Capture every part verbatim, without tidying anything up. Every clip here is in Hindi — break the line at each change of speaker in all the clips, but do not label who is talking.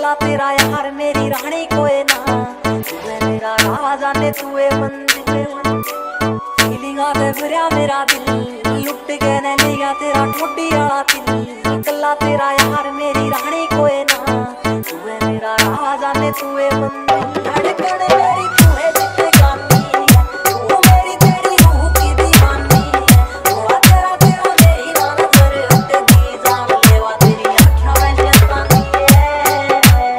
कल्ला तेरा यार मेरी रानी कोई ना, तू है मेरा राजा ने तू है मंदिर। फीलिंग आते फिरा मेरा दिल, लुट के ने लिया तेरा ठोडी वाला दिल। कल्ला तेरा यार मेरी रानी कोई ना, तू है मेरा राजा ने तू है मंदिर। धड़कन मेरी तू है जिंदगानी है, तू मेरी तेरी रूह की दीवानी है। थोड़ा तेरा तेरा मेरी ना नजर उठती जान लेवा, तेरी आँखों में शैतानी है।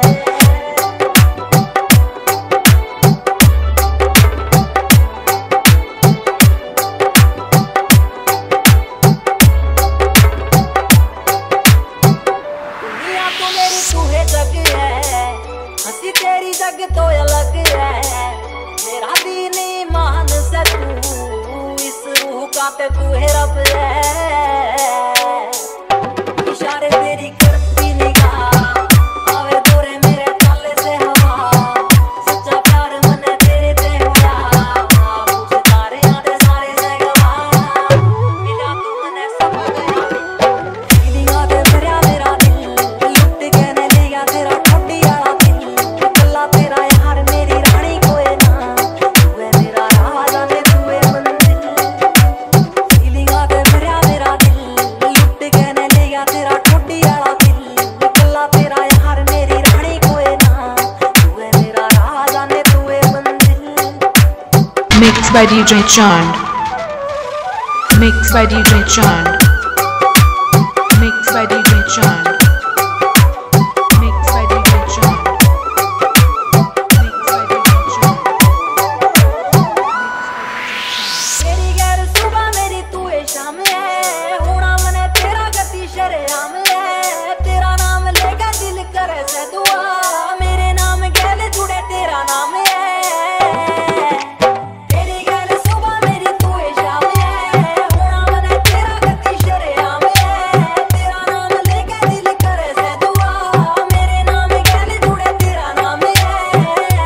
दुनिया तो मेरी तू है जग है, हंसी तेरी जग तो अलग है। मेरा दीन ईमान से तू, इस रूह का ते तू है रब है। इशारे तेरी करती निगाह, आवे दूरे मेरे ताले से हवा। सच्चा प्यार मने तेरे ते होया, मुझे तारे आते सारे से गवा। मिला तू मने सब गया, फीलिंग आते भरिया मेरा दिल। लुट के ने लिया तेरा ठोडी वाला दिल। कल्ला तेरा यार मेरी रानी कोई ना, तू है मेरा राजा ने तू है मंदिर। फीलिंग आते भरिया मेरा दिल, लुट के ने लिया तेरा ठोडी वाला दिल। कल्ला तेरा यार मेरी रानी कोई ना, तू है मेरा राजा ने तू है मंदिर।
Mixed by D J Chand. Mixed by D J Chand. Mixed by D J Chand. Mixed by D J Chand. Mixed by D J Chand.
तेरी गैर सुबह मेरी तू है शाम है, होना मने तेरा गति शरेआम है। तेरा नाम लेकर दिल करे से दुआ, मेरे नाम गैल जुड़े तेरा नाम है। तेरी गैर सुबह मेरी तू है शाम है, होना मने तेरा गति शरेआम है। तेरा नाम लेकर दिल करे से दुआ, मेरे नाम गैल जुड़े तेरा नाम है।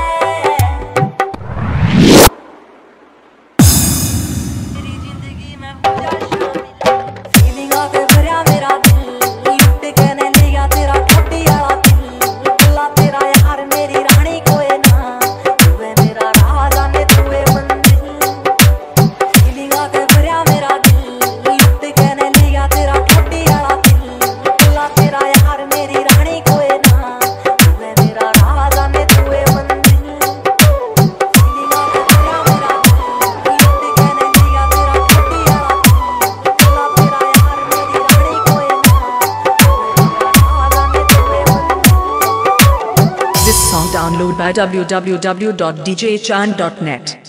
तेरी जिंदगी में हो जा शामिल, फीलिंग आते भरिया मेरा दिल। लुट के ने लिया तेरा ठोडी वाला दिल। कल्ला तेरा यार मेरी रानी कोई ना, तू है मेरा राजा ने तू है मंदिर। फीलिंग आते भरिया मेरा दिल। लुट के ने लिया तेरा ठोडी वाला दिल। कल्ला तेरा यार मेरी रानी कोई ना, तू है मेरा राजा ने तू है मंदिर। फीलिंग आते भरिया मेरा दिल। लुट के ने लिया तेरा ठोडी वाला दिल। कल्ला तेरा यार मेरी रानी कोई ना, तू है मेरा राजा ने तू है मंदिर।
This song download by w w w dot d j chand dot net.